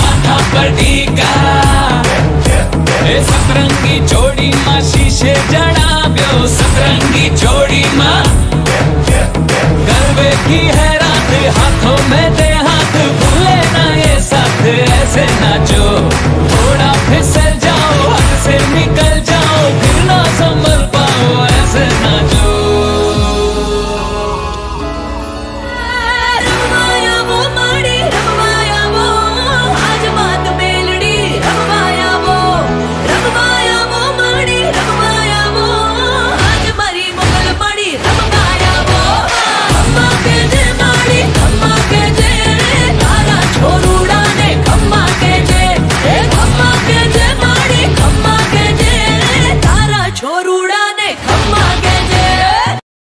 माथा पर टीका। ए सतरंगी जोड़ी मां शीशे जड़ाव्यो, सतरंगी जोड़ी मां गरबे की है रात, हाथों में दे हाथ, भूले ना ये साथ, ऐसे नाचो।